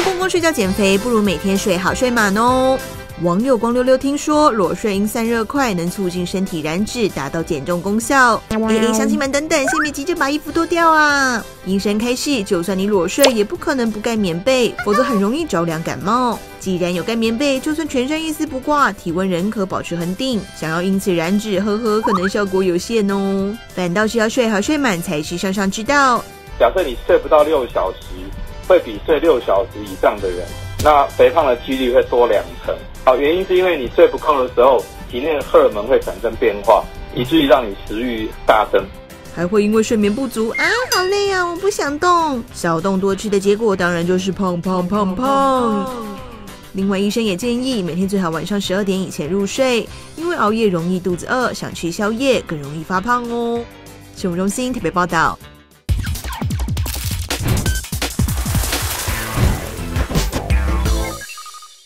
光光睡觉减肥，不如每天睡好睡满哦。网友光溜溜听说裸睡因散热快，能促进身体燃脂，达到减重功效。乡亲们等等，先别急着把衣服脱掉啊！医生开示，就算你裸睡，也不可能不盖棉被，否则很容易着凉感冒。既然有盖棉被，就算全身一丝不挂，体温仍可保持恒定。想要因此燃脂，可能效果有限哦。反倒是要睡好睡满才是上上之道。 假设你睡不到6小时，会比睡6小时以上的人，那肥胖的几率会多2成。原因是因为你睡不够的时候，体内的荷尔蒙会产生变化，以至于让你食欲大增。 还会因为睡眠不足啊，好累啊，我不想动。少动多吃的结果当然就是胖。另外，医生也建议每天最好晚上12点以前入睡，因为熬夜容易肚子饿，想吃宵夜更容易发胖哦。新闻中心特别报道。